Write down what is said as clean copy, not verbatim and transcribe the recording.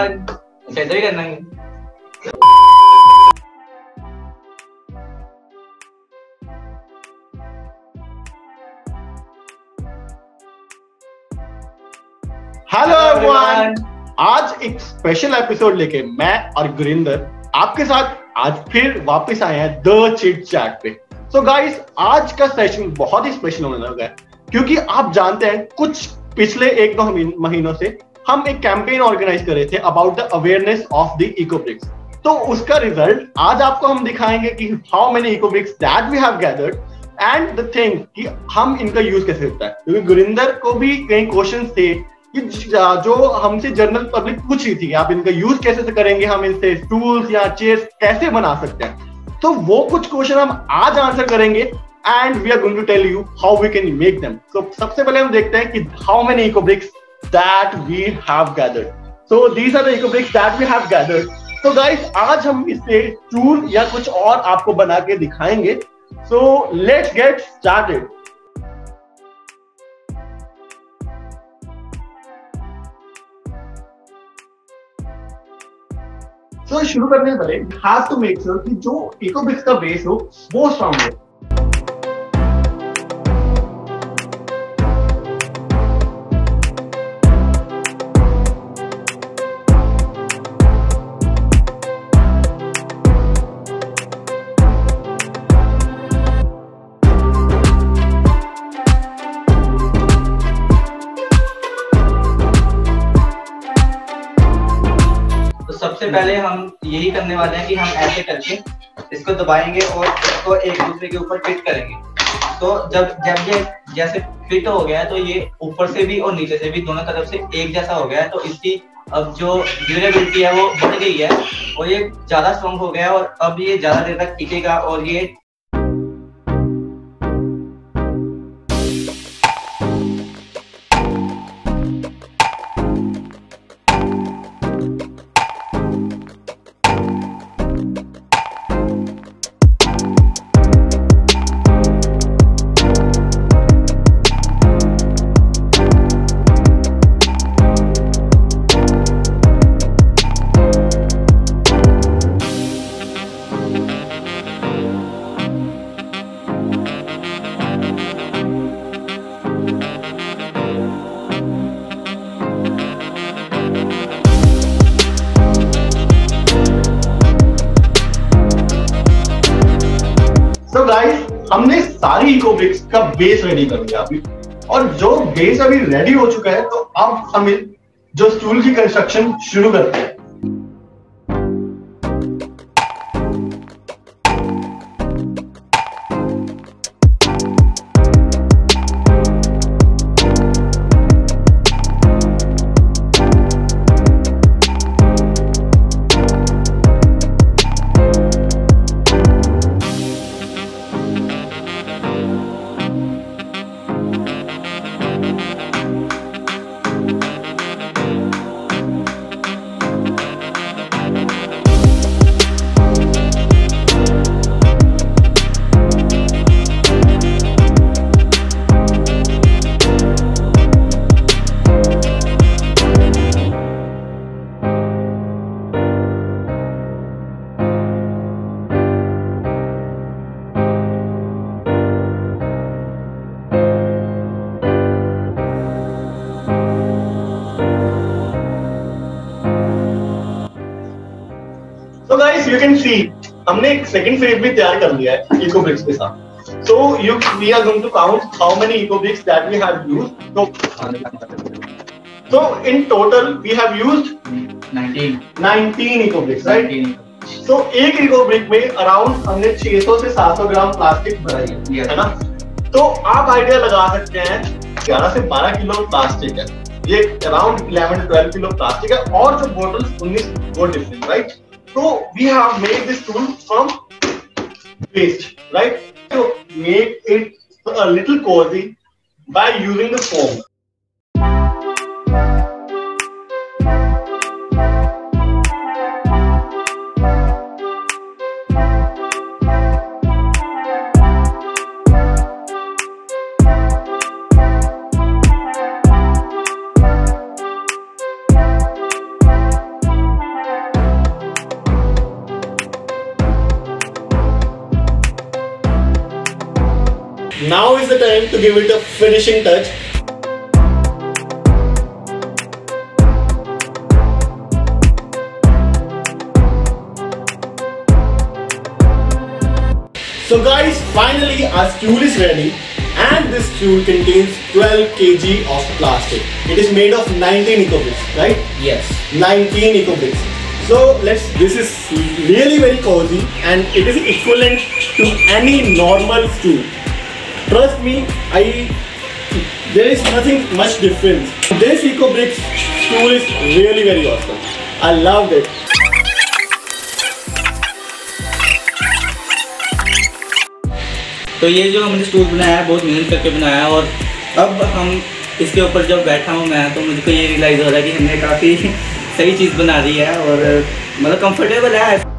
Everyone, कैसे भी करना है। हेलो एवरीवन, आज एक स्पेशल एपिसोड लेके मैं और गुरिंदर आपके साथ आज फिर वापस आए हैं द चिट चैट पे। सो गाइस, आज का सेशन बहुत ही स्पेशल होने लगा है क्योंकि आप जानते हैं कुछ पिछले 1-2 महीनों से हम एक कैंपेन ऑर्गेनाइज कर रहे थे about the awareness of the ecobricks. तो उसका रिजल्ट आज आपको हम दिखाएंगे कि how many ecobricks that we have gathered and the thing कि हम इनका यूज कैसे होता है। क्योंकि गुरिंदर को भी कई क्वेश्चंस थे कि जो हमसे जनरल पब्लिक पूछ रही थी कि आप इनका यूज कैसे से करेंगे, हम इनसे स्टूल्स या चेयर्स कैसे बना सकते हैं। तो वो कुछ क्वेश्चन हम आज आंसर करेंगे and we are going to tell you how we can make them. तो सबसे पहले हम देखते हैं कि how many ecobricks that we have gathered. So these are the ecobricks that we have gathered. तो गाइस, आज हम इससे टूल या कुछ और आपको बना के दिखाएंगे। So let's get started. तो शुरू करने से पहले we have to make sure कि जो इकोब्रिक्स का बेस हो वो स्ट्रांग हो। सबसे पहले हम यही करने वाले हैं कि हम ऐसे करके इसको दबाएंगे और इसको एक दूसरे के ऊपर फिट करेंगे। तो जब ये जैसे फिट हो गया है तो ये ऊपर से भी और नीचे से भी दोनों तरफ से एक जैसा हो गया है। तो इसकी अब जो ड्यूरेबिलिटी है वो बढ़ गई है और ये ज्यादा स्ट्रॉन्ग हो गया है और अब ये ज्यादा देर तक टिकेगा। और ये So guys, हमने सारी इकोब्रिक्स का बेस रेडी कर लिया अभी, और जो बेस अभी रेडी हो चुका है तो अब हम जो स्टूल की कंस्ट्रक्शन शुरू करते हैं। So guys, you can see हमने एक सेकंड फेज भी तैयार कर लिया है इकोब्रिक्स के साथ। So we are going to count how many ecobricks that we have used. So in total we have used 19 ecobricks, right? 19. So एक इकोब्रिक में अराउंड हमने 600 से 700 ग्राम प्लास्टिक भराई है ना। तो आप आइडिया लगा सकते हैं 11 से 12 किलो प्लास्टिक है, ये अराउंड 11 to 12 किलो प्लास्टिक है, और जो बोटल्स 19 वो different, right. So we have made this tool from waste, right? To make it a little cozy by using the foam. now is the time to give it a finishing touch. So guys, finally our stool is ready, and this stool contains 12 kg of plastic. It is made of 19 eco bricks, right? Yes. 19 eco bricks. So this is really very cozy, and it is equivalent to any normal stool. Trust me, there is nothing much difference. This eco bricks stool is really very awesome. I loved it. तो ये जो हमने stool बनाया है बहुत मेहनत करके बनाया है, और अब हम इसके ऊपर जब बैठा हूँ मैं, तो मुझको ये रियलाइज़ हो रहा है कि हमने काफ़ी सही चीज़ बना दी है और मतलब कंफर्टेबल है।